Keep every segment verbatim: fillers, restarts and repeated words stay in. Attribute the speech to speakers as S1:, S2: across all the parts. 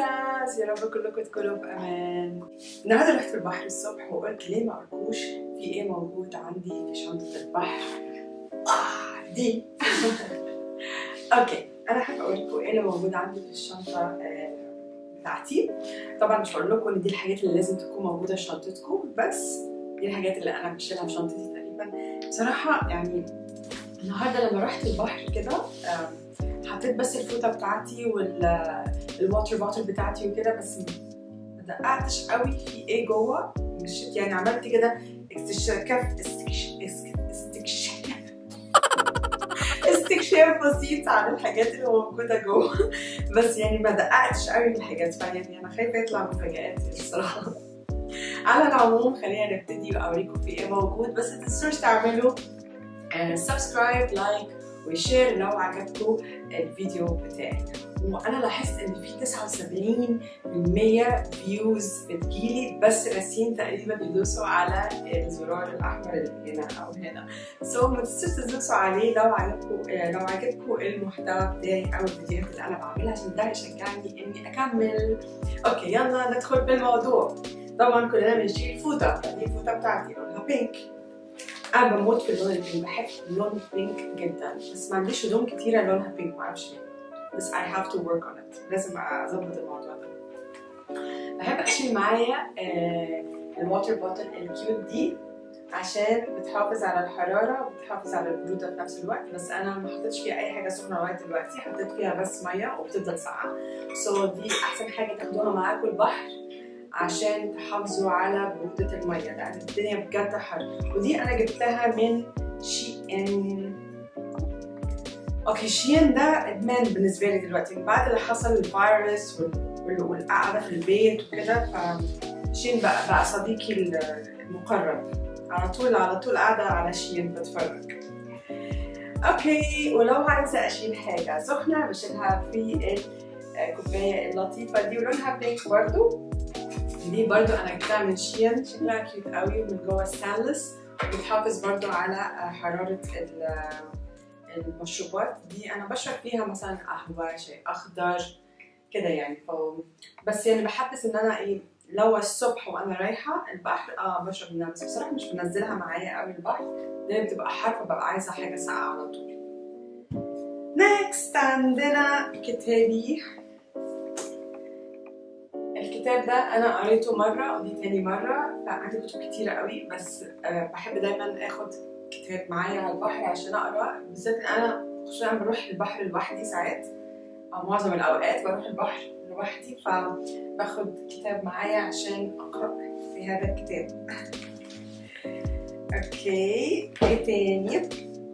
S1: برنسس، يا رب كلكم تكونوا بأمان. النهارده رحت البحر الصبح وقلت ليه ما اقولكوش في ايه موجود عندي في شنطة البحر. آه دي اوكي، انا حابة اقول لكم ايه اللي موجود عندي في الشنطة بتاعتي. طبعا مش هقول لكم ان دي الحاجات اللي لازم تكون موجودة في شنطتكم، بس دي الحاجات اللي انا بشيلها في شنطتي تقريبا. بصراحة يعني النهارده لما رحت البحر كده حطيت بس الفوطه بتاعتي والواتر بوتل بتاعتي وكده، بس ما دققتش قوي في ايه جوه. مش يعني عملت كده استكشاف استكشاف استكشاف استكشاف بسيط عن الحاجات اللي موجوده جوه، بس يعني ما دققتش قوي في الحاجات، فيعني انا خايفه يطلع مفاجآت الصراحه. على العموم خلينا نبتدي واوريكم في ايه موجود، بس متنسوش تعملوا سبسكرايب لايك وشير لو عجبكم الفيديو بتاعي. وانا لاحظت ان في تسعة وسبعين بالمية فيوز بتجيلي بس ناسين تقريبا يدوسوا على الزرار الاحمر اللي هنا او هنا، سو ما تنسوش تدوسوا عليه لو عجبكم لو عجبكم المحتوى بتاعي او الفيديوهات اللي انا بعملها، عشان ده يشجعني اني اكمل. اوكي يلا ندخل بالموضوع. طبعا كلنا بنشيل فوطه، دي الفوطه بتاعتي لونها بينك. انا بموت في اللون البينك، بحب اللون البينك جدا، بس ما عنديش هدوم كتيره لونها بينك، معرفش ليه، بس I have to work on it، لازم اظبط الموضوع ده. بحب اشيل معايا آه الواتر بوتل الكيوت دي عشان بتحافظ على الحراره وبتحافظ على البروده في نفس الوقت، بس انا ما حطيتش فيها اي حاجه سخنه لغايه دلوقتي، حطيت فيها بس ميه وبتفضل ساقعه. سو so دي احسن حاجه تاخدوها معاكم البحر عشان تحافظوا على برودة المية، لأن الدنيا بجد حر. ودي أنا جبتها من شي إن. أوكي شين ده إدمان بالنسبة لي دلوقتي من بعد اللي حصل الفيروس والقعدة في البيت وكده، فشين بقى بقى صديقي المقرب، على طول على طول قاعدة على شين بتفرج. أوكي، ولو عايزة أشيل حاجة سخنة بشيلها في الكوباية اللطيفة دي ولونها بينك برضو. دي برضو انا جبتها من شين، شكلها كيوت قوي ومن جوه ستانلس، وبتحافظ برضو على حرارة المشروبات. دي انا بشرب فيها مثلا قهوة، شاي اخضر كده يعني، ف بس يعني بحبس ان انا ايه لو الصبح وانا رايحة البحر اه بشرب منها، بس بصراحة مش بنزلها معايا قوي البحر، دي بتبقى حر فببقى عايزة حاجة ساقعة على طول. نيكست عندنا كتابي. الكتاب ده انا قريته مره ودي تاني مره، فعندي كتب كتيره قوي، بس أه بحب دايما اخد كتاب معايا على البحر عشان اقرا، بالذات انا خصوصا انا بروح البحر لوحدي ساعات او معظم الاوقات بروح البحر لوحدي، فباخد كتاب معايا عشان اقرا في هذا الكتاب. اوكي ايه تاني؟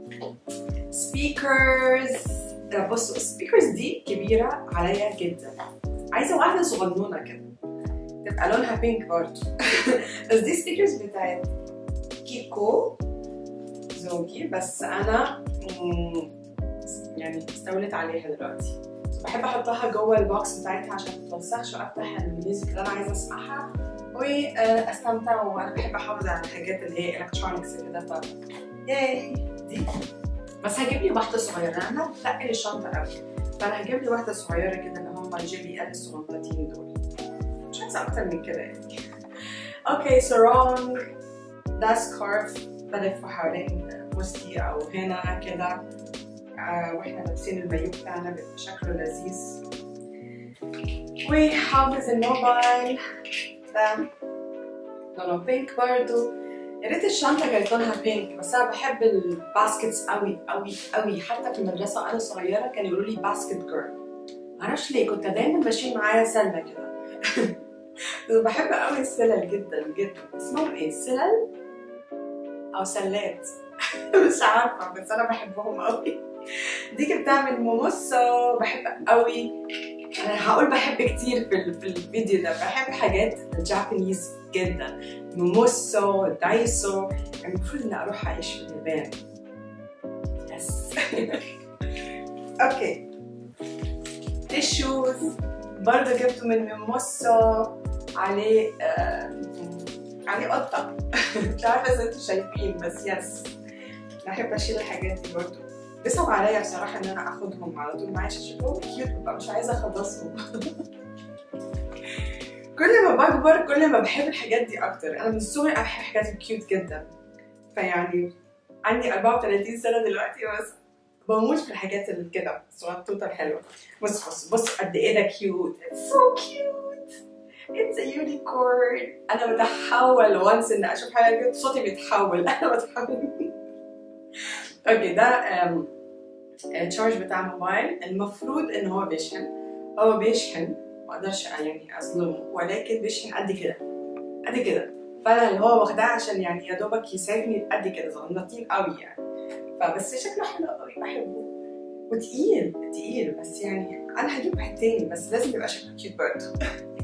S1: سبيكرز. بصوا السبيكرز دي كبيره عليا جدا، عايزه واحده صغنونه كده تبقى لونها بينك برضه. بس دي ستيكرز بتاعت كيكو زوجي، بس انا يعني استولت عليها دلوقتي، بحب احطها جوه البوكس بتاعتها عشان ما تتوسخش، وافتح الميوزك اللي انا عايزه اسمعها واستمتع، وانا بحب احافظ على الحاجات اللي هي الكترونكس كده. ف ياي دي، بس هجيب لي واحده صغيره، انا بتقل الشنطه قوي، فانا هجيب لي واحده صغيره كده اللي هم الجيلي ال الصغنطتين دول، مش عايزه اكتر من كده يعني. اوكي سرونج ده سكارف بلفه حوالين وسطي او هنا كده، آه واحنا لابسين المايو بتاعنا بيبقى شكله لذيذ. وحافظ الموبايل ده لونه بينك برضو. يا ريت الشنطه كانت لونها بينك، بس انا بحب الباسكتس قوي قوي قوي، حتى في المدرسه وانا صغيره كانوا يقولوا لي باسكت جيرل، معرفش ليه، كنت دايما بشيل معايا سله كده. بحب قوي السلل جدا جدا. اسمهم ايه؟ سلل او سلات؟ مش عارفه، بس انا بحبهم قوي. دي جبتها من موموسو، بحب قوي، انا هقول بحب كتير في في الفيديو ده، بحب حاجات الجابانيز جدا، موموسو دايسو، المفروض اني اروح اعيش في اليابان. يس. اوكي تيشوز برضه جبته من موموسو، عليه آه عليه قطه. مش عارفه اذا انتوا شايفين، بس يس بحب اشيل الحاجات دي برضه، بيصعب عليا بصراحه ان انا اخدهم على طول معايا، شكلهم كيوت ببقى مش عايزه اخلصهم. بكبر كل ما بحب الحاجات دي اكتر. انا من صغري بحب الحاجات الكيوت جدا، فيعني عندي أربعة وثلاثين سنه دلوقتي بس بموت في الحاجات اللي كده صغنطوطه الحلوه. بص بص بص قد ايه ده كيوت. It's so cute. It's a unicorn. انا بتحول وانس ان اشوف حاجه كده صوتي بيتحول. انا بتحول. اوكي ده التشارج بتاع الموبايل. المفروض ان هو بيشحن، هو بيشحن ما اقدرش يعني اظلمه، ولكن بيشحن قد كده قد كده، فانا اللي هو واخداه عشان يعني يا دوبك يسعفني قد كده صغنطين قوي يعني. فبس شكله حلو قوي بحبه وتقيل تقيل، بس يعني انا هجيب واحد تاني بس لازم يبقى شكله كيوت برضه.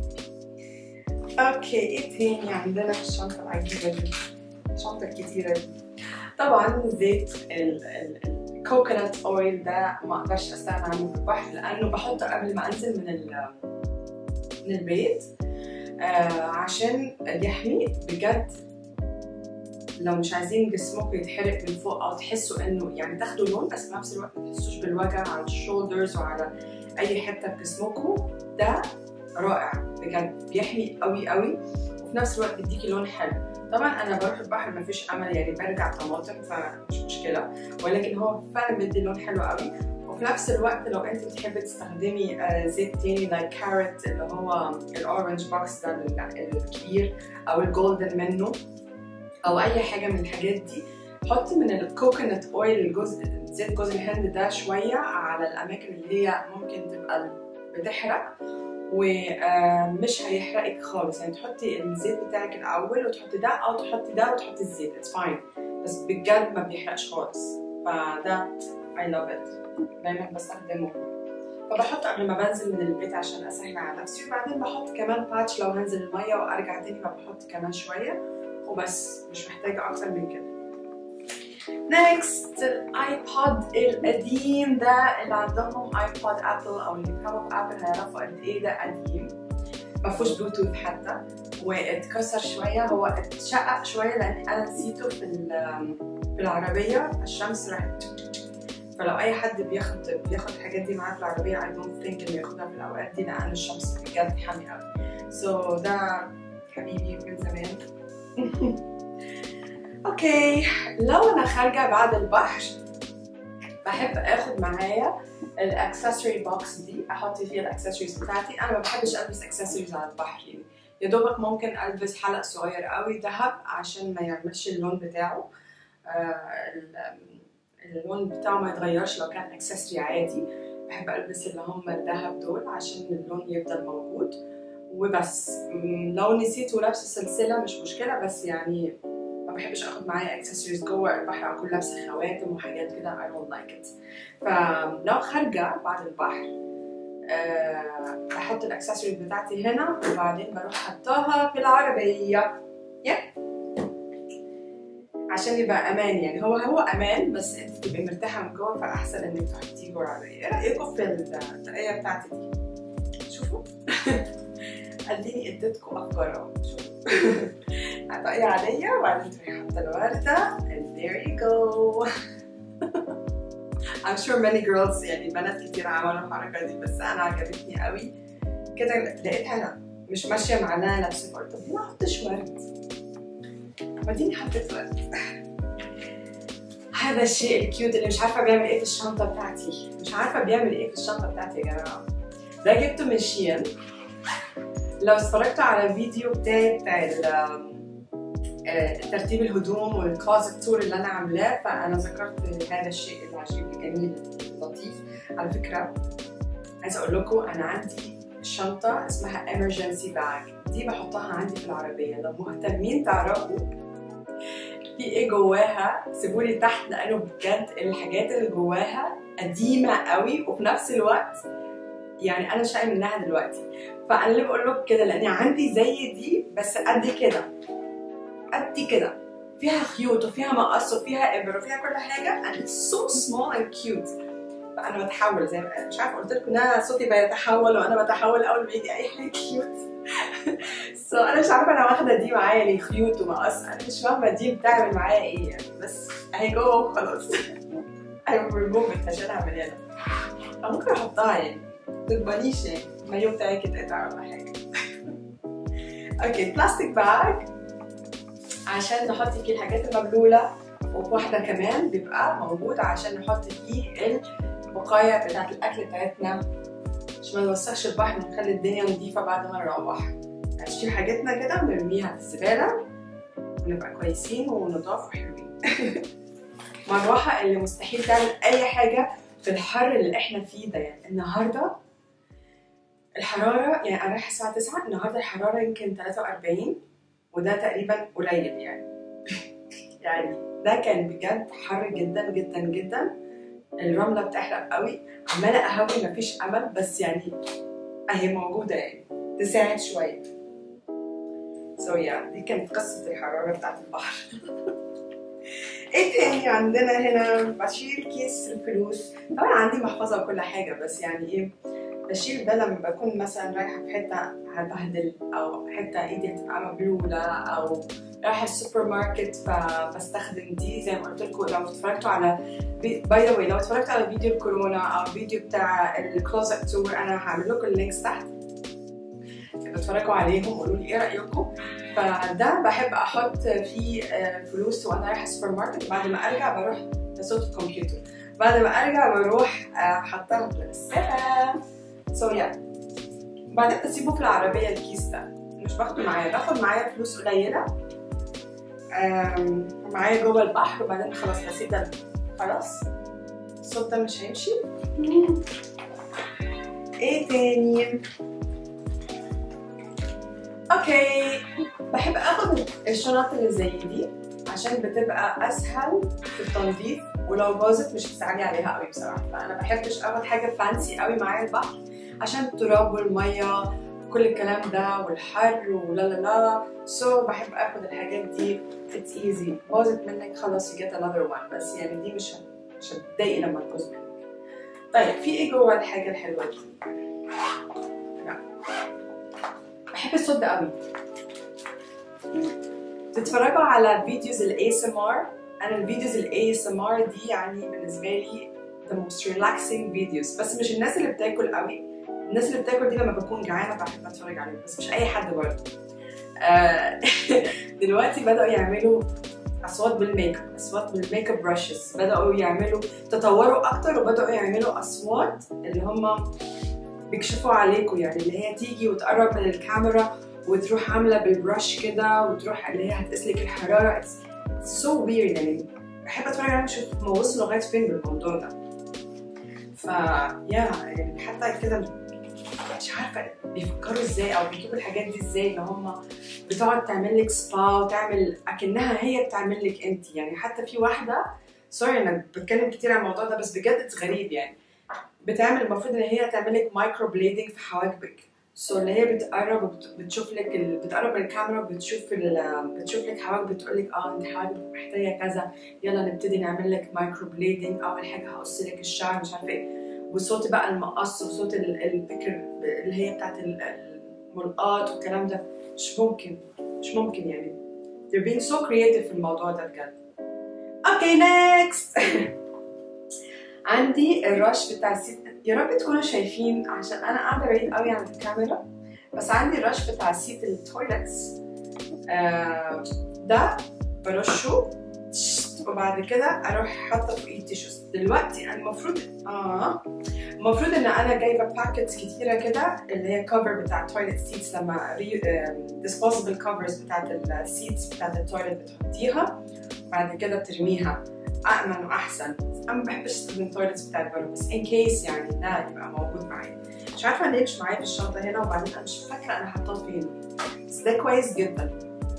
S1: اوكي ايه تاني عندنا في الشنطه العجيبه دي، الشنطه الكتيره دي؟ طبعا زيت الكوكونات اويل ده ما اقدرش استغنى عنه في البحر، لانه بحطه قبل ما انزل من من البيت آه عشان يحمي بجد. لو مش عايزين جسمكم يتحرق من فوق او تحسوا انه يعني تاخدوا لون بس في نفس الوقت ما تحسوش بالوجع على الشولدرز وعلى اي حته في جسمكم، ده رائع بجد، بيحمي قوي قوي وفي نفس الوقت بيديكي لون حلو. طبعا انا بروح البحر ما فيش امل يعني برجع طماطم فمش مشكله، ولكن هو فعلا بيدي لون حلو قوي. وفي نفس الوقت لو انت بتحبي تستخدمي زيت تاني لايك كارت اللي هو الاورنج بوكس ده الكبير او الجولدن منه او اي حاجه من الحاجات دي، حطي من الكوكونات اويل الجزء زيت جوز الهند ده شويه على الاماكن اللي هي ممكن تبقى بتحرق، ومش هيحرقك خالص. يعني تحطي الزيت بتاعك الاول وتحطي ده او تحطي ده وتحطي الزيت اتس فاين، بس بجد ما بيحرقش خالص. فده I love it، دايما بستخدمه. فبحط قبل ما بنزل من البيت عشان اسهل على نفسي، وبعدين بحط كمان باتش لو هنزل الميه وارجع تاني فبحط كمان شويه وبس، مش محتاجه اكتر من كده. نيكست الايبود القديم ده، اللي عندهم ايبود ابل او اللي بيفهموا في ابل هيعرفوا قد ايه ده قديم، ما فيهوش بلوتوث حتى، واتكسر شويه، هو اتشقق شويه لان انا نسيته في في العربيه، الشمس راحت. فلو اي حد بياخد بياخد الحاجات دي معاه في العربيه I don't think انه ياخدها في الاوقات دي لان الشمس بجد حامي قوي. سو so ده حبيبي من زمان. اوكي لو انا خارجه بعد البحر بحب اخد معايا الاكسسوري بوكس دي، احط فيها الاكسسوارز بتاعتي. انا ما بحبش البس اكسسوارز على البحر، يعني يا دوبك ممكن البس حلق صغير قوي ذهب عشان ما يعملش اللون بتاعه، آه اللون بتاعه ما يتغيرش لو كان اكسسوري عادي. بحب البس اللي هم الذهب دول عشان اللون يفضل موجود وبس. لو نسيت ولابسه سلسله مش مشكله، بس يعني ما بحبش اخد معايا اكسسوارز جوه البحر، اكون لابسه خواتم وحاجات كده I don't like it. فلو خارجه بعد البحر أه بحط الاكسسوارز بتاعتي هنا وبعدين بروح حطاها في العربيه yeah. عشان يبقى امان، يعني هو هو امان بس انت تبقي مرتاحه من جوه، فاحسن انك تحطيه جوه العربيه. ايه رايكم في الطاقيه بتاعتي دي؟ شوفوا اديني اديتكم افكار اهو. شوفوا طاقيه عاديه وبعدين تروحي حاطه الورده and there you go. I'm sure many girls يعني بنات كتير عملوا الحركه دي، بس انا عجبتني قوي كده، لقيتها مش ماشيه مع انها لابسه ورد. طب ليه ما احطش ورد؟ وديني حطيت ورد. هذا الشيء الكيوت اللي مش عارفه بيعمل ايه في الشنطه بتاعتي، مش عارفه بيعمل ايه في الشنطه بتاعتي يا جماعه. ده جبته من شين. لو اتفرجتوا على الفيديو بتاعي بتاع ترتيب الهدوم والكلوزت تور اللي انا عاملاه، فانا ذكرت هذا الشيء العجيب الجميل اللطيف. على فكره عايزه اقول لكم انا عندي شنطه اسمها emergency bag، دي بحطها عندي في العربيه. لو مهتمين تعرفوا في ايه جواها سيبولي تحت، لانه بجد الحاجات اللي جواها قديمه قوي وفي نفس الوقت يعني انا شايفه منها دلوقتي. فانا اللي بقول لكم كده لاني عندي زي دي بس قد كده قد كده، فيها خيوط وفيها مقص وفيها ابر وفيها كل حاجه and it's so small and cute. فانا بتحول زي ما مش عارفه قلت لكم ان انا صوتي بيتحول وانا بتحول اول ما يجي اي حاجه كيوت. سو انا مش عارفه انا واخده دي معايا ليه خيوط ومقص، انا مش فاهمه دي بتعمل معايا ايه يعني، بس اهي جوه وخلاص. I will remove it عشان اعملها لها، او ممكن احطها يعني متضمنيش يعني المايو بتاعي يتقطع ولا حاجه. اوكي بلاستيك باج عشان نحط فيه الحاجات المبلوله، وواحده كمان بيبقى موجود عشان نحط فيه البقايا بتاعت الاكل بتاعتنا عشان ما نوسخش البحر ونخلي الدنيا نظيفه بعد ما نروح. هنشيل حاجتنا كده ونرميها في الزباله ونبقى كويسين ونضاف وحلوين. مروحه اللي مستحيل تعمل اي حاجه في الحر اللي احنا فيه ده. يعني النهارده الحراره، يعني انا رايحه الساعه تسعة، النهارده الحراره يمكن ثلاثة وأربعين، وده تقريبا قليل يعني. يعني ده كان بجد حر جدا جدا جدا. الرمله بتحرق قوي، عماله اهوي مفيش امل، بس يعني اهي موجوده يعني تساعد شويه. سو so yeah. دي كانت قصه الحراره بتاعت البحر. ايه تاني عندنا هنا؟ بشيل كيس الفلوس. طبعا عندي محفظه وكل حاجه، بس يعني ايه، بشيل ده لما بكون مثلا رايحه في حته هبهدل، او حته ايدي هتبقى مبلوله، او رايحه السوبر ماركت فبستخدم دي. زي ما قلت لكم لو اتفرجتوا على باي ذا واي لو اتفرجتوا على فيديو الكورونا او فيديو بتاع الكلوزت تور، انا هعمل لكم اللينكس تحت اتفرجوا عليهم وقولوا لي ايه رايكم. فده بحب احط فيه فلوس وانا رايحه السوبر ماركت، وبعد ما ارجع بروح لصوت الكمبيوتر، بعد ما ارجع بروح احطها في الغساله. سو يا بعدين بسيبه في العربيه الكيس ده، مش باخده معايا، باخد معايا فلوس قليله معايا جوه البحر، وبعدين خلاص بسيب ده. خلاص الصوت ده مش هيمشي. ايه تاني؟ اوكي بحب اخد الشنط اللي زي دي عشان بتبقى اسهل في التنظيف، ولو باظت مش بتزعلي عليها قوي بصراحه. فانا بحبش اخد حاجه فانسي قوي معايا البحر عشان التراب والميه وكل الكلام ده والحر ولا لا لا. سو so, بحب اخد الحاجات دي. اتس ايزي، باظت منك خلاص you get another one، بس يعني دي مش مش هتضايقي لما تبوظ منك. طيب في ايه جوه الحاجه الحلوه دي؟ لا بحب الصوت ده قوي. تتفرجوا على فيديوز الاي اس ام ار؟ انا الفيديوز الاي اس ام ار دي يعني بالنسبه لي the most relaxing videos، بس مش الناس اللي بتاكل قوي. الناس اللي بتاكل دي لما بكون جعانه بحب اتفرج عليهم، بس مش اي حد برضه. آه دلوقتي بدأوا يعملوا اصوات بالميك اب، اصوات بالميك اب براشز، بدأوا يعملوا تطوروا اكتر، وبدأوا يعملوا اصوات اللي هم بيكشفوا عليكم، يعني اللي هي تيجي وتقرب من الكاميرا وتروح عامله بالبرش كده، وتروح اللي هي هتقيسلك الحراره. It's so weird يعني. بحب اتفرج عليهم اشوف هم وصلوا لغايه فين بالموضوع ده. ف يا يعني حتى كده مش عارفه بيفكروا ازاي او بيجيبوا الحاجات دي ازاي، ان هم بتقعد تعمل لك سبا وتعمل اكنها هي بتعمل لك انت. يعني حتى في واحده، سوري انا بتكلم كتير عن الموضوع ده بس بجد غريب يعني، بتعمل المفروض ان هي تعمل لك مايكرو بليدنج في حواجبك. سو so, اللي هي بتقرب وبتشوف لك ال... بتقرب من الكاميرا وبتشوف ال... بتشوف لك حواجبك، بتقول لك اه انت حواجبك محتاجه كذا، يلا نبتدي نعمل لك مايكرو بليدنج. اول حاجه هقص لك الشعر مش عارفه ايه، وصوت بقى المقص وصوت البكر اللي هي بتاعت الملقاط والكلام ده. مش ممكن مش ممكن يعني. they're being so creative في الموضوع ده بجد. اوكي نيكست. عندي الرش بتاع السيت، يا رب تكونوا شايفين عشان انا قاعده بعيد قوي عن الكاميرا، بس عندي الرش بتاع سيت التويلتس. آه ده برشه وبعد كده اروح حاطه فوقيه تيشوز. دلوقتي انا المفروض اه المفروض ان انا جايبه باكيتس كتيره كده اللي هي كفر بتاع التويلت سيتس، لما ديسبوزبل كفرز بتاعت السيتس بتاعت التويلت بتحطيها بعد كده بترميها، أأمن وأحسن. أنا ما بحبش استخدم التويلتس بتاعت بره، بس إن كيس يعني ده يبقى موجود معايا. مش عارفة ليه مش معايا في الشنطة هنا، وبعدين أنا مش فاكرة أنا حطاه فين، بس ده كويس جدا.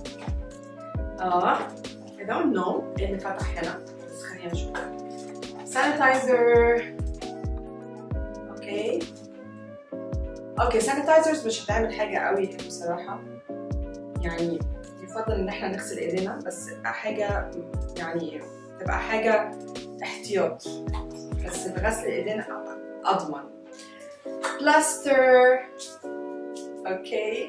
S1: آه I don't know إيه اللي فتح هنا، بس خلينا نشوف. سانيتايزر. أوكي أوكي سانيتايزرز مش هتعمل حاجة قوي بصراحة، يعني يفضل إن إحنا نغسل إيدينا، بس حاجة يعني تبقى حاجة احتياط، بس بغسل ايدينا اضمن. بلاستر. اوكي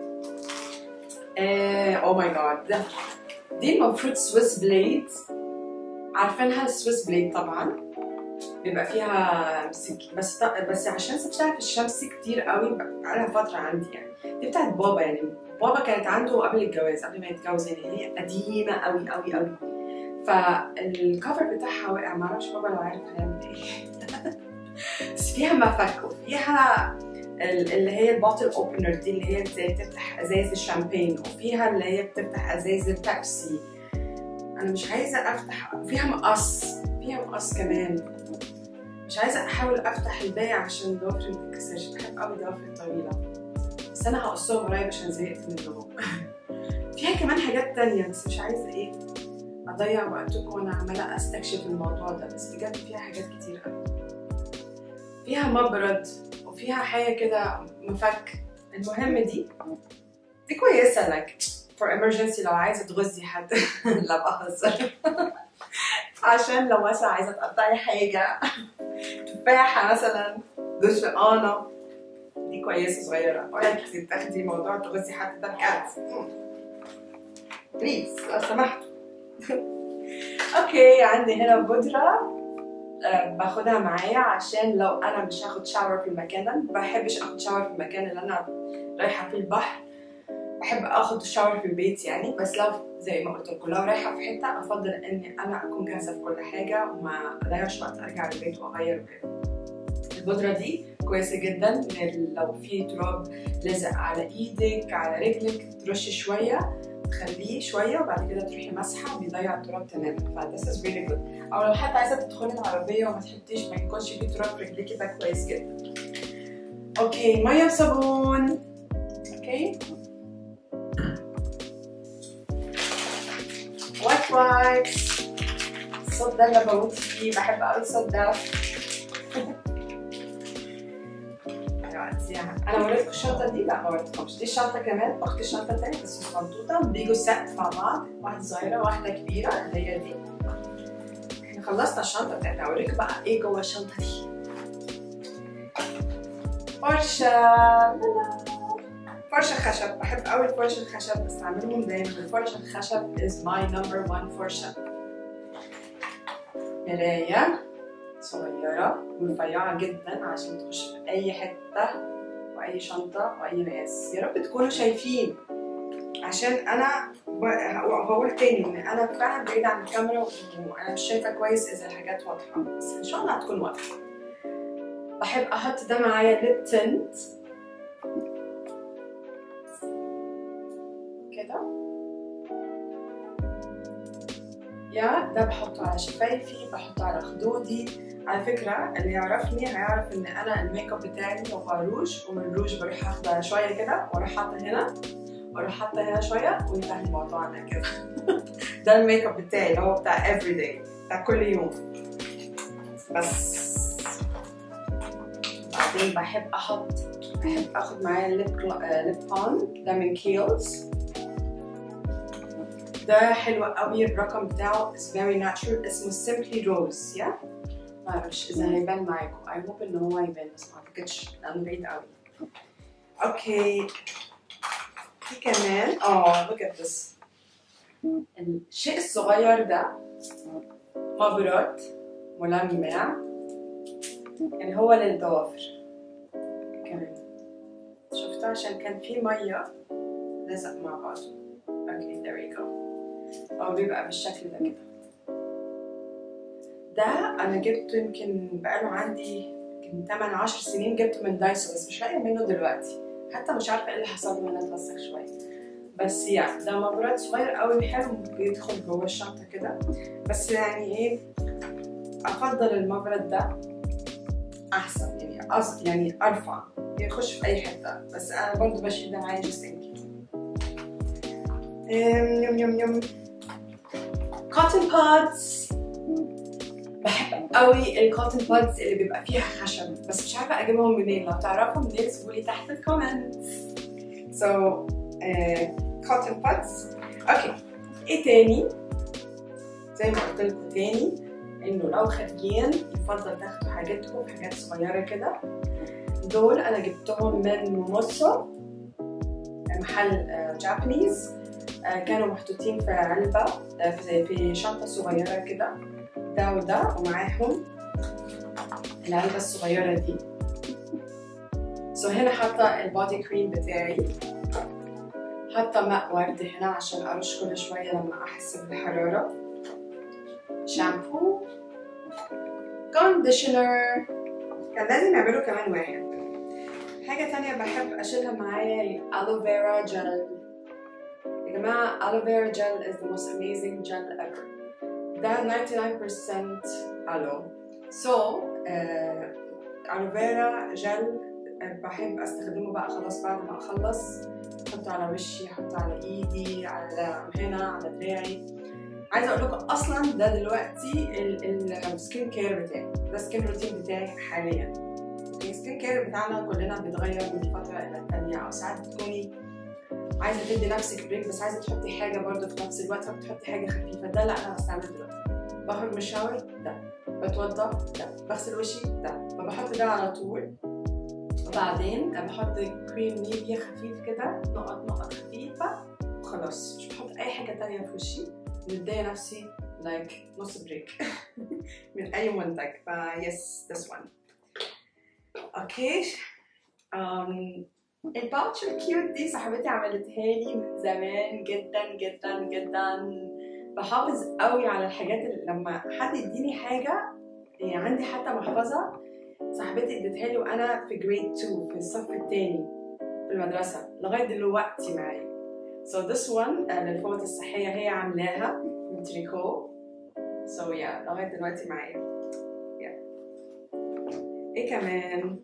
S1: اوه ماي جاد، دي المفروض سويس بليد، عارفينها السويس بليد طبعا. بيبقى فيها سك... بس بس عشان سبتها في الشمس كتير قوي بقالها فتره عندي يعني. دي بتاعت بابا يعني، بابا كانت عنده قبل الجواز، قبل ما يتجوز يعني، هي قديمه قوي قوي قوي. فالكفر بتاعها وقع، معرفش بابا لو عارف هيعمل ايه. بس فيها مفك، وفيها اللي هي البوتل اوبنر دي اللي هي زي بتفتح ازايز الشامبين، وفيها اللي هي بتفتح ازايز البيبسي. انا مش عايزه افتح، فيها مقص، فيها مقص كمان. مش عايزه احاول افتح الباقي عشان ضوافري ما تتكسرش، بحب قوي ضوافري الطويله، بس انا هقصهم قريب عشان زهقت منهم. فيها كمان حاجات تانية بس مش عايزه ايه اضيع وقتكم وانا عماله استكشف الموضوع ده، بس بجد فيها حاجات كتير قوي. فيها مبرد وفيها حاجه كده مفك. المهم دي دي كويسه لك for emergency لو عايزه تغزي حد. لا بهزر. عشان لو مثلا عايزه تقطعي حاجه، تفاحه مثلا، برتقانه، دي كويسه صغيره. ورايك تاخدي موضوع تغزي حد ده بجد؟ بليز لو سمحتوا. اوكي، عندي هنا بودره أه باخدها معايا عشان لو انا مش هاخد شاور في المكان ده. ما بحبش اخد شاور في المكان اللي انا رايحه فيه البحر، بحب اخد شاور في البيت يعني. بس لو زي ما قلت لكم لو رايحه في حته افضل اني انا اكون جاهزه في كل حاجه وما اضيعش وقت ارجع البيت واغير وكده. البودره دي كويسه جدا لو في تراب لازق على ايدك على رجلك، ترشي شويه تخليه شويه وبعد كده تروحي مسحه بيضيع التراب تماما. ف this is really good. او لو حتى عايزه تدخلي العربيه وما تحطيش ما يكونش في تراب في رجليكي، ده كويس جدا. اوكي، ميه بصابون. اوكي، وايت وايبس. الصوت ده اللي بموت فيه، بحب قوي الصوت ده. انا وريتكم الشنطه دي؟ لا ما وريتكمش. دي الشنطه كمان اخت الشنطه تاني بس مش منطوطه، بيجوا سات مع بعض، واحده صغيره واحده كبيره اللي هي دي. احنا خلصنا الشنطه بتاعتنا، اوريكم بقى ايه جوه الشنطه دي. فرشه، فرشه خشب. بحب قوي الفرشه الخشب، بستعملهم دايما. الفرشه الخشب is my number one فرشه. مرايه صغيره ورفيعه جدا عشان تخش في اي حته واي شنطه واي مقاس. يا رب تكونوا شايفين، عشان انا هقول تاني ان انا فعلا بعيده عن الكاميرا وانا مش شايفه كويس اذا الحاجات واضحه، بس ان شاء الله هتكون واضحه. بحب احط ده معايا ليب تنت كده، يا ده بحطه على شفايفي، بحطه على خدودي. على فكرة اللي يعرفني هيعرف ان انا الميك اب بتاعي هو روج، ومن الروج بروح حاطه شوية كده واروح حاطه هنا واروح حاطه هنا شوية وانتهى الموضوع ده كده. ده الميك اب بتاعي اللي هو بتاع every day، بتاع كل يوم. بس بعدين بحب احط بحب اخد معايا ليب ليب بالم، ده من كيلز. ده حلو قوي، الرقم بتاعه is very natural، اسمه simply rose. يا معرفش اذا هيبان معاكم، I hope ان هو يبان بس ما اعتقدش لانه بعيد قوي. اوكي، في كمان اه look at this. الشيء الصغير ده مبرد ملمع، يعني هو للضوافر كمان. شفتوا عشان كان في ميه لزق مع بعضه. اوكي there we go. هو بيبقى بالشكل ده كده. ده انا جبته يمكن بقاله عندي يمكن تمن عشر سنين، جبته من دايسو بس مش لاقيه منه دلوقتي، حتى مش عارفه ايه اللي حصل له، انا اتوسخ شويه. بس يا ده مبرد صغير قوي حلو، بيدخل جوه الشنطه كده. بس يعني ايه، افضل المبرد ده احسن، يعني قصد يعني ارفع، يخش في اي حته. بس انا برضو بشيل ده معايا جست ان كيس. يم يم يم كوتن بادز. بحب قوي الكوتن بادز اللي بيبقى فيها خشب، بس مش عارفه اجيبهم منين. لو تعرفوا منين اكتبوا لي تحت الكومنتس. سو كوتن بادز. اوكي، ايه تاني؟ زي ما قلت لكم تاني انه لو خارجين يفضل تاخدوا حاجاتكم في حاجات صغيره كده. دول انا جبتهم من موموسو، محل جابانيز. كانوا محطوطين في علبه في شنطه صغيره كده، ده وده، ومعاهم العلبة الصغيرة دي. سو هنا حاطة البودي كريم بتاعي، حاطة ماء ورد هنا عشان أرش كل شوية لما أحس بالحرارة، شامبو، كونديشنر، كان لازم نعمله كمان واحد. حاجة تانية بحب أشيلها معايا ألوفيرا جل. يا جماعة ألوفيرا جل is the most amazing gel ever. ده ninety-nine percent ألو. سو ألوفيرا جل بحب أستخدمه بقى خلاص بعد ما أخلص، أحطه على وشي، أحطه على إيدي، على هنا، على دراعي. عايزة أقول لكم أصلا ده دلوقتي السكين كير بتاعي، ده السكين روتين بتاعي حاليا. السكين كير بتاعنا كلنا بيتغير من فترة إلى التانية، أو ساعات بتكوني عايزة تدي نفسك بريك بس عايزة تحطي حاجة برضه في نفس الوقت، فبتحطي حاجة خفيفة. ده لا أنا بستعمله دلوقتي. بخرج من الشاور ده، بتوضى ده، بغسل وشي ده، فبحط ده على طول. وبعدين بحط كريم نيفيا خفيف كده، نقط نقط خفيفة وخلاص، مش بحط أي حاجة تانية في وشي. مدية نفسي لايك like نص بريك من أي منتج. فا يس this one. اوكي. um, الباوتش الكيوت دي صاحبتي عملتها لي من زمان جدا جدا جدا. بحافظ قوي على الحاجات اللي لما حد يديني حاجة، يعني عندي حتى محفظة صاحبتي ادتها لي وانا في جريد اتنين في الصف الثاني في المدرسة لغاية دلوقتي معايا. So this one uh, للفوط الصحية هي عاملاها من تريكو. So yeah لغاية دلوقتي معايا. yeah. ايه كمان؟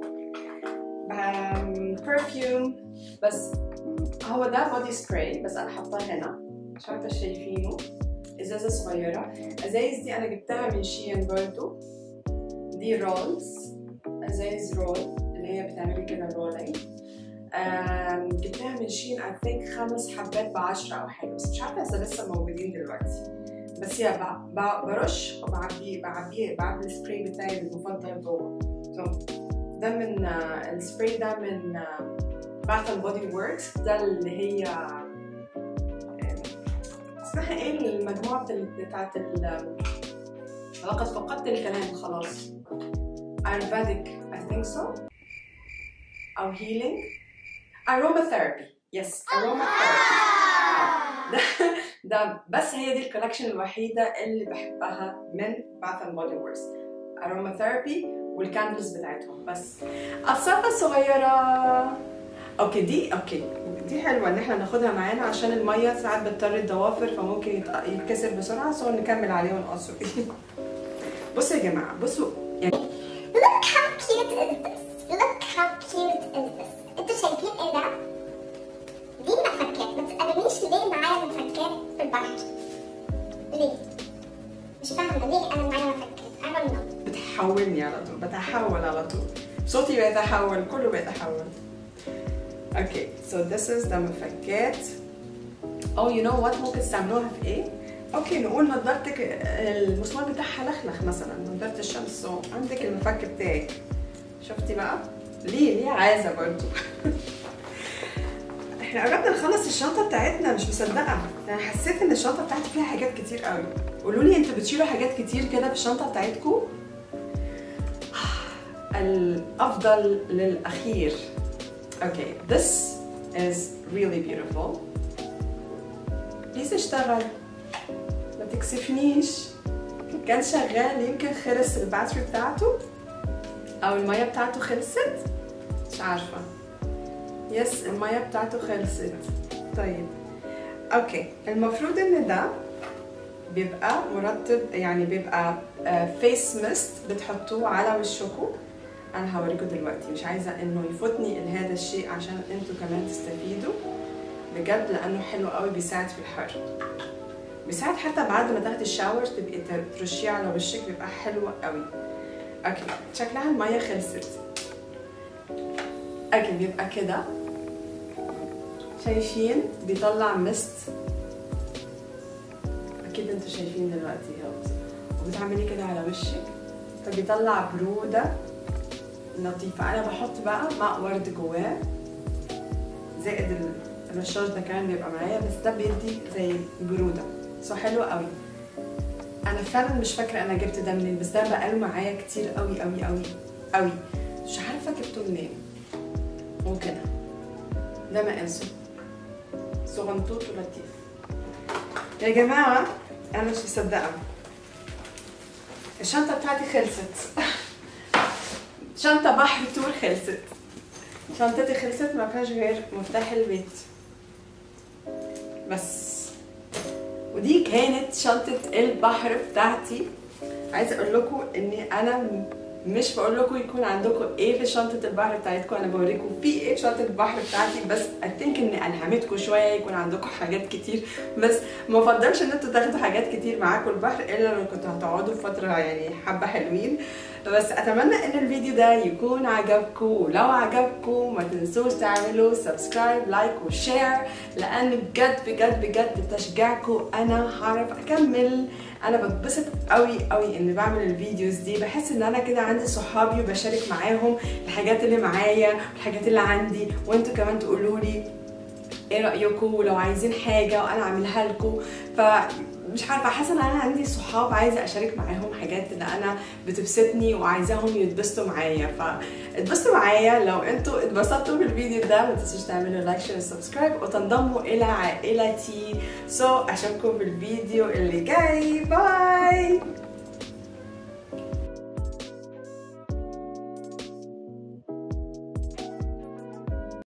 S1: برفيوم بس هو ده بودي سبراي بس انا حاطاه هنا، مش عارفه شايفينه، ازازه صغيره. ازايز دي انا جبتها من شين برضو، دي رولز، ازايز رول اللي هي بتعملي كده رولينج. جبتها من شين اي ثينك خمس حبات بعشرة او حاجه، بس مش عارفه اذا لسه موجودين دلوقتي. بس يا برش وبعبيه بعبيه بعبي السبراي بتاعي المفضل جوه. ده من السبراي ده من باث اند بودي وركس، ده اللي هي اسمها ايه المجموعة بتاعت لقد فقدت الكلام خلاص، Ayurvedic I think so أو healing aromatherapy. yes aromatherapy. ده ده بس هي دي الكولكشن الوحيدة اللي بحبها من باث اند بودي وركس، aromatherapy والكاندلز بتاعتهم. بس الصفة الصغيرة اوكي دي اوكي دي حلوة ان احنا ناخدها معانا عشان المية ساعات بتطر الضوافر فممكن يتكسر بسرعة، سو نكمل عليه ونقصه. بصوا يا جماعة، بصوا يعني
S2: look how cute is this look how cute is this. انتوا شايفين ايه ده؟ دي مفكات. ما تسألونيش ليه معايا مفكات في البحر، ليه؟ مش فاهمة ليه انا معايا مفكات. I don't know.
S1: بتحولني على طول، بتحول على طول، صوتي بيتحول، كله بيتحول. اوكي سو ذس از ده مفكات. او يو نو وات ممكن تستعملوها في ايه؟ اوكي نقول نضارتك المسمار بتاعها لخلخ مثلا، نضاره الشمس، سو عندك المفك بتاعك. شفتي بقى؟ ليه ليه عايزه برضو. احنا قربنا نخلص الشنطه بتاعتنا، مش مصدقه، انا حسيت ان الشنطه بتاعتي فيها حاجات كتير قوي. قولوا لي انتوا بتشيلوا حاجات كتير كده في الشنطه بتاعتكم؟ الافضل للاخير. اوكي this is really beautiful. بليز اشتغل ما تكسفنيش. كان شغال يمكن خلص الباتري بتاعته او الميه بتاعته خلصت، مش عارفه. يس الميه بتاعته خلصت. طيب اوكي المفروض ان ده بيبقى مرطب، يعني بيبقى فيس ميست بتحطوه على وشكم. انا هوريكم دلوقتي، مش عايزه انه يفوتني هذا الشيء عشان انتوا كمان تستفيدوا بجد، لانه حلو قوي، بيساعد في الحر، بيساعد حتى بعد ما تاخدي الشاور تبقي ترشيه على وشك، بيبقى حلو قوي. اوكي شكلها الميه خلصت. اوكي بيبقى كده، شايفين بيطلع مست، اكيد انتوا شايفين دلوقتي اهو، وبتعملي كده على وشك فبيطلع بروده لطيفه. انا بحط بقى ماء ورد جواه زائد الرشاش ده كمان بيبقى معايا، بس ده بيدي زي بروده، سو حلو قوي. انا فعلا مش فاكره انا جبت ده منين، بس ده بقاله معايا كتير قوي قوي قوي قوي، مش عارفه جبته منين. وكده ده مقاسه صغنطوط ولطيف. يا جماعه انا مش مصدقه الشنطه بتاعتي خلصت. شنطه بحر تور خلصت. شنطتي خلصت، ما فيهاش غير مفتاح البيت بس. ودي كانت شنطه البحر بتاعتي. عايزه اقول لكم اني انا مش بقول لكم يكون عندكم ايه في شنطه البحر بتاعتكم، انا بوريكم في ايه في شنطه البحر بتاعتي، بس اثينك اني الهمتكم شويه يكون عندكم حاجات كتير، بس ما افضلش ان انتوا تاخدوا حاجات كتير معاكم البحر الا لو كنتوا هتقعدوا فتره يعني حبه حلوين. بس اتمنى ان الفيديو ده يكون عجبكم، ولو عجبكم ما تنسوش تعملوا سبسكرايب لايك وشير، لان بجد بجد بجد بتشجيعكم انا هعرف اكمل. انا بتبسط قوي قوي اني بعمل الفيديوز دي، بحس ان انا كده عندي صحابي وبشارك معاهم الحاجات اللي معايا والحاجات اللي عندي، وانتوا كمان تقولوا لي ايه رايكم ولو عايزين حاجه وانا اعملها لكم. فمش عارفه، حاسه ان انا عندي صحاب عايزه اشارك معاهم حاجات اللي انا بتبسطني وعايزاهم يتبسطوا معايا، فاتبسطوا معايا. لو انتوا اتبسطتوا بالفيديو ده ما تنسوش تعملوا لايك شير وسبسكرايب وتنضموا الى عائلتي. سو so, اشوفكم في الفيديو اللي جاي. باي.